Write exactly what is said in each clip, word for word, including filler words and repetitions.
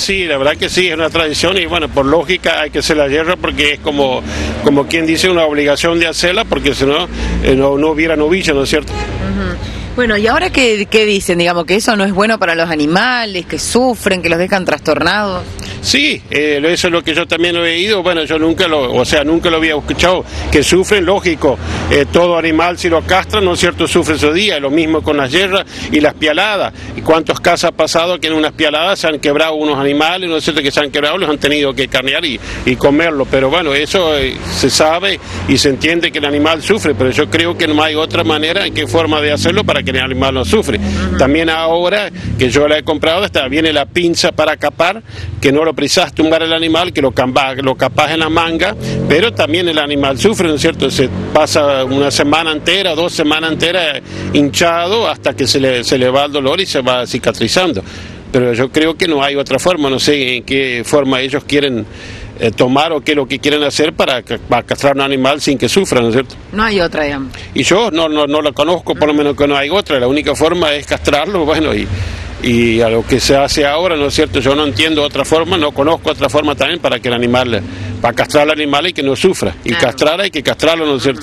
sí, la verdad que sí, es una tradición y bueno, por lógica hay que hacer la yerra porque es como, como quien dice, una obligación de hacerla porque si no, eh, no, no hubiera novilla, ¿no es cierto? Uh-huh. Bueno, ¿y ahora qué, qué dicen? Digamos, que eso no es bueno para los animales, que sufren, que los dejan trastornados. Sí, eh, eso es lo que yo también he oído, bueno, yo nunca lo, o sea, nunca lo había escuchado, que sufren, lógico, eh, todo animal si lo castran, ¿no es cierto?, sufre su día, lo mismo con las yerras y las pialadas, y cuántos casos ha pasado que en unas pialadas se han quebrado unos animales, ¿no es cierto?, que se han quebrado, los han tenido que carnear y, y comerlo, pero bueno, eso eh, se sabe y se entiende que el animal sufre, pero yo creo que no hay otra manera, en qué forma de hacerlo para que el animal no sufre. Uh-huh. También ahora que yo la he comprado, hasta viene la pinza para capar, que no lo precisas tumbar el animal, que lo, camba, lo capaz en la manga, pero también el animal sufre, ¿no es cierto? Se pasa una semana entera, dos semanas enteras hinchado hasta que se le, se le va el dolor y se va cicatrizando. Pero yo creo que no hay otra forma, no sé en qué forma ellos quieren eh, tomar o qué es lo que quieren hacer para, para castrar un animal sin que sufra, ¿no es cierto? No hay otra, digamos. Y yo no, no, no lo conozco, por lo menos que no hay otra, la única forma es castrarlo, bueno, y... y a lo que se hace ahora, ¿no es cierto? Yo no entiendo otra forma, no conozco otra forma también para que el animal, para castrar al animal y que no sufra, y claro, castrar hay que castrarlo, ¿no es cierto?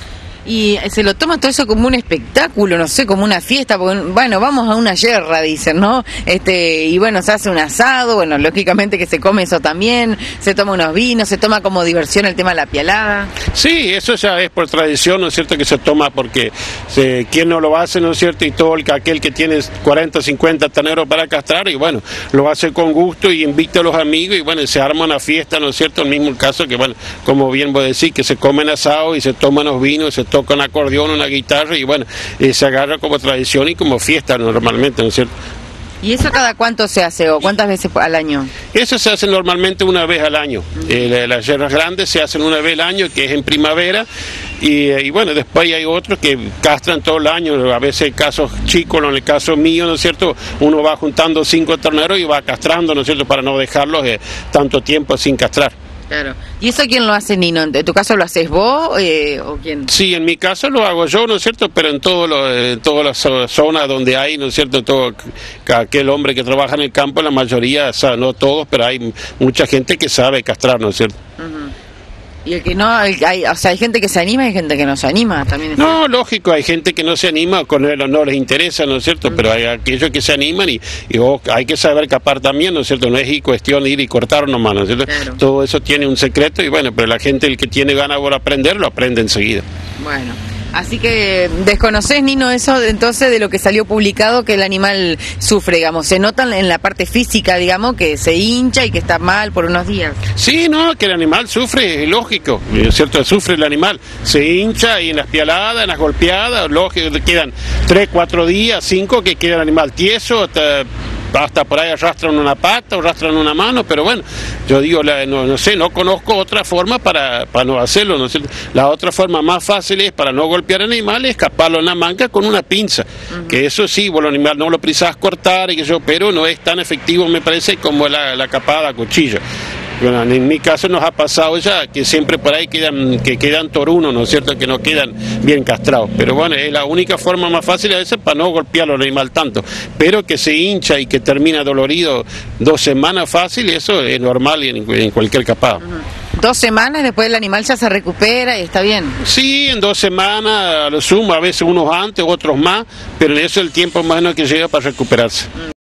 Y se lo toma todo eso como un espectáculo, no sé, como una fiesta, porque, bueno, vamos a una yerra, dicen, ¿no? Este, y bueno, se hace un asado, bueno, lógicamente que se come eso también, se toma unos vinos, se toma como diversión el tema de la pialada. Sí, eso ya es por tradición, ¿no es cierto?, que se toma porque se, quien no lo hace, ¿no es cierto?, y todo el, aquel que tiene cuarenta, cincuenta terneros para castrar, y bueno, lo hace con gusto y invita a los amigos, y bueno, se arma una fiesta, ¿no es cierto?, el mismo caso que, bueno, como bien vos decís, que se comen asado y se toman los vinos, se toca un acordeón, una guitarra y bueno, eh, se agarra como tradición y como fiesta normalmente, ¿no es cierto? ¿Y eso cada cuánto se hace o cuántas veces al año? Eso se hace normalmente una vez al año. Uh-huh. eh, las yerras grandes se hacen una vez al año, que es en primavera, y, y bueno, después hay otros que castran todo el año, a veces en casos chicos, en el caso mío, ¿no es cierto?, uno va juntando cinco terneros y va castrando, ¿no es cierto?, para no dejarlos eh, tanto tiempo sin castrar. Claro. ¿Y eso quién lo hace, Nino? ¿En tu caso lo haces vos eh, o quién? Sí, en mi caso lo hago yo, ¿no es cierto? Pero en, todo lo, en todas las zonas donde hay, ¿no es cierto? Todo aquel hombre que trabaja en el campo, la mayoría, o sea, no todos, pero hay mucha gente que sabe castrar, ¿no es cierto? Uh-huh. Y el que no, el, hay, o sea, hay gente que se anima y hay gente que no se anima también. No, cierto, lógico, hay gente que no se anima, con él no les interesa, ¿no es cierto? Uh-huh. Pero hay aquellos que se animan y, y oh, hay que saber capar también, ¿no es cierto? No es cuestión de ir y cortar nomás, ¿no es cierto? Claro. Todo eso tiene un secreto y bueno, pero la gente, el que tiene ganas por aprender, lo aprende enseguida. Bueno. Así que desconocés, Nino, eso entonces de lo que salió publicado que el animal sufre, digamos, se nota en la parte física, digamos, que se hincha y que está mal por unos días. Sí, no, que el animal sufre, es lógico, es cierto, sufre el animal, se hincha y en las pialadas, en las golpeadas, lógico, quedan tres, cuatro días, cinco, que queda el animal tieso, hasta... hasta por ahí arrastran una pata o arrastran una mano, pero bueno, yo digo, la, no, no sé, no conozco otra forma para, para no hacerlo, ¿no? La otra forma más fácil es para no golpear animales, escaparlo en la manga con una pinza, uh-huh, que eso sí, vos el animal no lo precisás cortar, y que yo, pero no es tan efectivo, me parece, como la, la capada a cuchillo. Bueno, en mi caso nos ha pasado ya que siempre por ahí quedan, que quedan torunos, ¿no es cierto?, que no quedan bien castrados. Pero bueno, es la única forma más fácil a veces para no golpearlo al animal tanto. Pero que se hincha y que termina dolorido dos semanas fácil, eso es normal en, en cualquier capada. Uh-huh. Dos semanas, después el animal ya se recupera y está bien. Sí, en dos semanas, a lo sumo, a veces unos antes, otros más, pero en eso el tiempo más o menos que llega para recuperarse. Uh-huh.